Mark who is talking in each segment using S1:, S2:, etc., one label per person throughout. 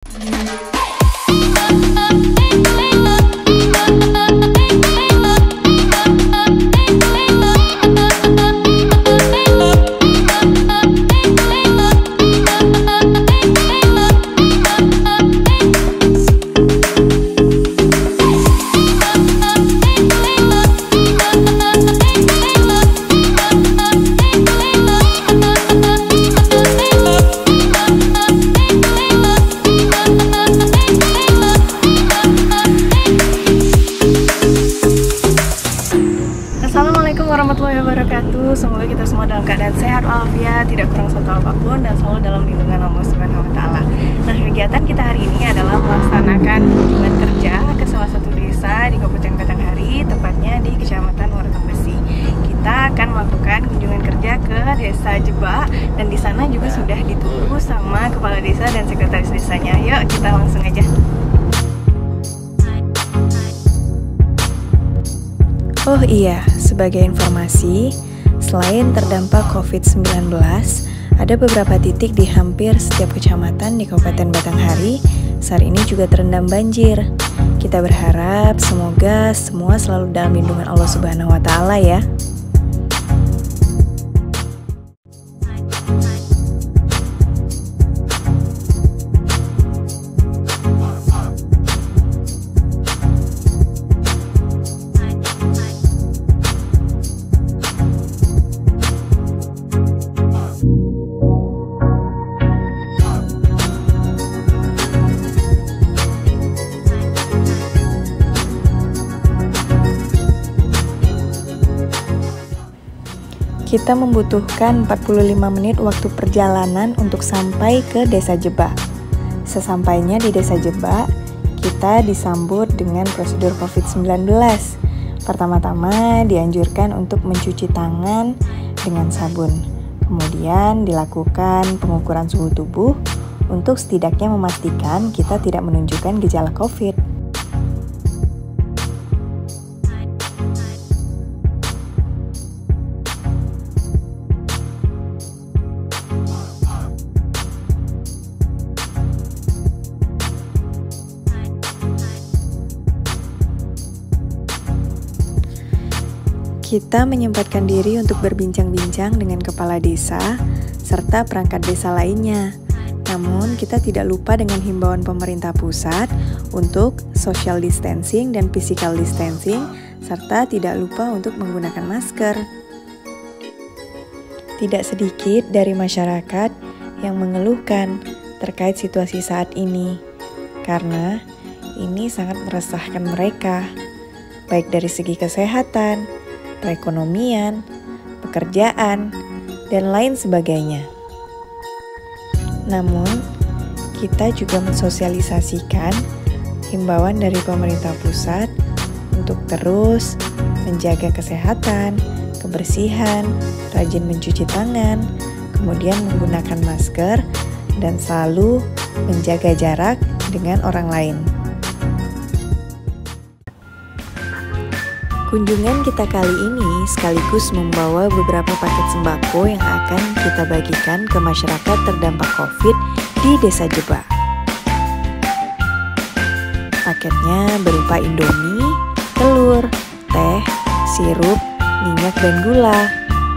S1: Assalamualaikum warahmatullahi wabarakatuh. Semoga kita semua dalam keadaan sehat walafiat, tidak kurang satu apapun, dan selalu dalam lindungan Allah Subhanahu wa Ta'ala. Nah, kegiatan kita hari ini adalah melaksanakan kunjungan kerja ke salah satu desa di Kabupaten Batanghari, tepatnya di Kecamatan Waratang Besi. Kita akan melakukan kunjungan kerja ke Desa Jebak, dan di sana juga sudah ditunggu sama kepala desa dan sekretaris desanya. Yuk, kita langsung aja. Oh iya, sebagai informasi, selain terdampak COVID-19, ada beberapa titik di hampir setiap kecamatan di Kabupaten Batanghari saat ini juga terendam banjir. Kita berharap semoga semua selalu dalam lindungan Allah Subhanahu wa Ta'ala ya. Kita membutuhkan 45 menit waktu perjalanan untuk sampai ke Desa Jebak. Sesampainya di Desa Jebak, kita disambut dengan prosedur COVID-19. Pertama-tama dianjurkan untuk mencuci tangan dengan sabun. Kemudian dilakukan pengukuran suhu tubuh untuk setidaknya memastikan kita tidak menunjukkan gejala COVID. Kita menyempatkan diri untuk berbincang-bincang dengan kepala desa serta perangkat desa lainnya. Namun, kita tidak lupa dengan himbauan pemerintah pusat untuk social distancing dan physical distancing, serta tidak lupa untuk menggunakan masker. Tidak sedikit dari masyarakat yang mengeluhkan terkait situasi saat ini, karena ini sangat meresahkan mereka, baik dari segi kesehatan, perekonomian, pekerjaan, dan lain sebagainya. Namun, kita juga mensosialisasikan himbauan dari pemerintah pusat untuk terus menjaga kesehatan, kebersihan, rajin mencuci tangan, kemudian menggunakan masker, dan selalu menjaga jarak dengan orang lain. Kunjungan kita kali ini sekaligus membawa beberapa paket sembako yang akan kita bagikan ke masyarakat terdampak COVID di Desa Jebak. Paketnya berupa Indomie, telur, teh, sirup, minyak, dan gula.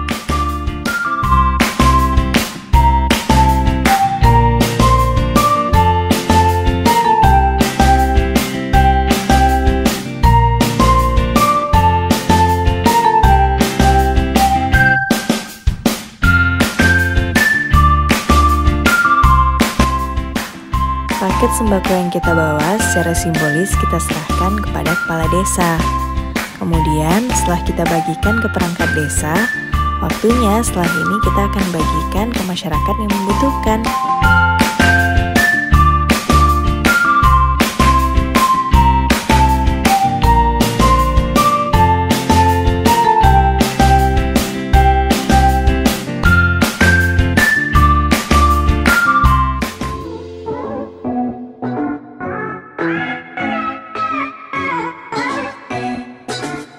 S1: Paket sembako yang kita bawa secara simbolis kita serahkan kepada kepala desa. Kemudian setelah kita bagikan ke perangkat desa, waktunya setelah ini kita akan bagikan ke masyarakat yang membutuhkan.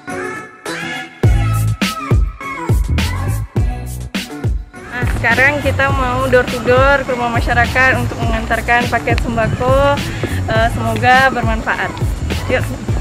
S2: Sekarang kita mau door to door ke rumah masyarakat untuk mengantarkan paket sembako. Semoga bermanfaat. Yuk.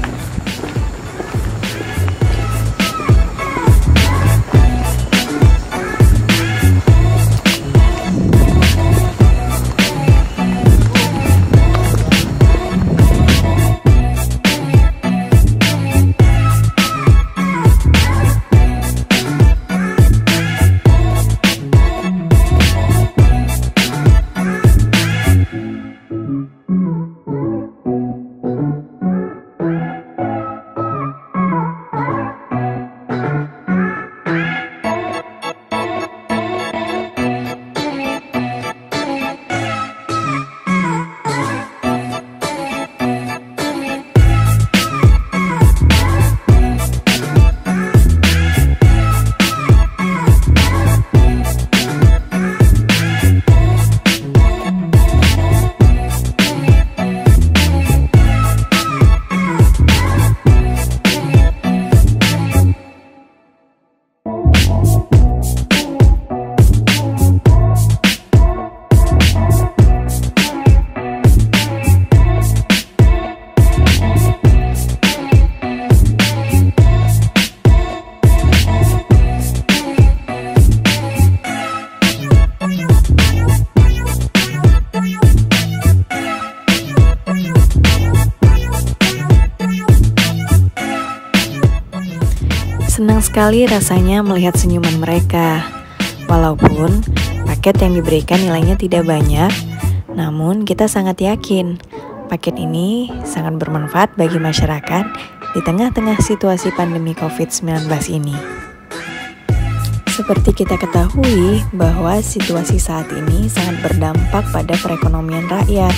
S1: Senang sekali rasanya melihat senyuman mereka. Walaupun paket yang diberikan nilainya tidak banyak, namun kita sangat yakin paket ini sangat bermanfaat bagi masyarakat di tengah-tengah situasi pandemi COVID-19 ini. Seperti kita ketahui bahwa situasi saat ini sangat berdampak pada perekonomian rakyat.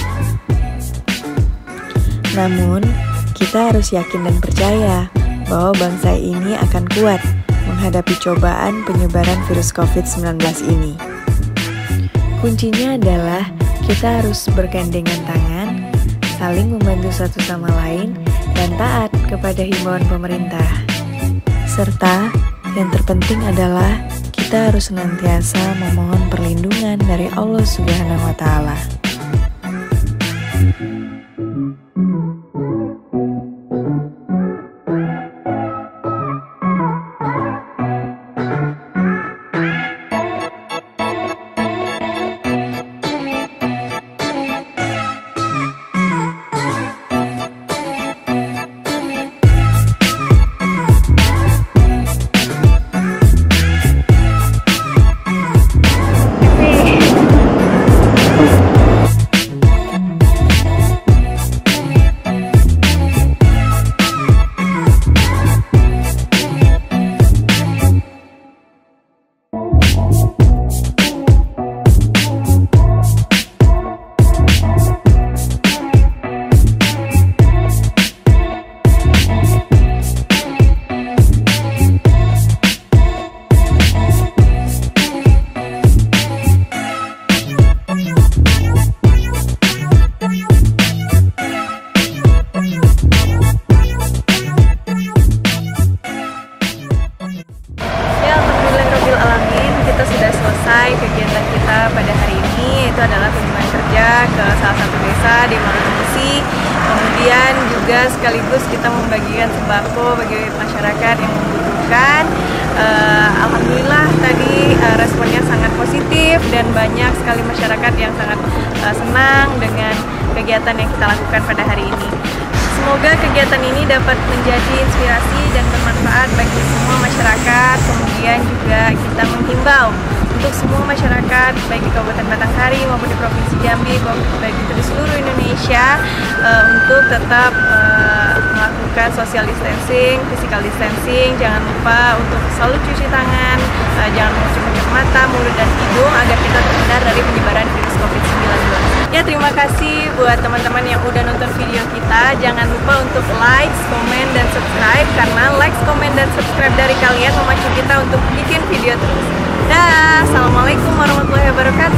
S1: Namun, kita harus yakin dan percaya bahwa bangsa ini akan kuat menghadapi cobaan penyebaran virus COVID-19 ini. Kuncinya adalah kita harus bergandengan tangan, saling membantu satu sama lain, dan taat kepada himbauan pemerintah. Serta yang terpenting adalah kita harus senantiasa memohon perlindungan dari Allah Subhanahu wa Ta'ala.
S2: Kegiatan kita pada hari ini itu adalah kunjungan kerja ke salah satu desa di Maluku. Kemudian juga sekaligus kita membagikan sembako bagi masyarakat yang membutuhkan. Alhamdulillah tadi responnya sangat positif dan banyak sekali masyarakat yang sangat senang dengan kegiatan yang kita lakukan pada hari ini. Semoga kegiatan ini dapat menjadi inspirasi dan bermanfaat bagi semua masyarakat. Kemudian juga kita menghimbau untuk semua masyarakat baik di Kabupaten Batanghari maupun di Provinsi Jambi, baik itu di seluruh Indonesia, untuk tetap melakukan social distancing, physical distancing. Jangan lupa untuk selalu cuci tangan, jangan mengucap-ucap mata, mulut, dan hidung agar kita terhindar dari penyebaran virus COVID-19. Ya, terima kasih buat teman-teman yang udah nonton video kita. Jangan lupa untuk like, komen, dan subscribe, karena like, komen, dan subscribe dari kalian memacu kita untuk bikin video terus. Dah, assalamualaikum warahmatullahi wabarakatuh.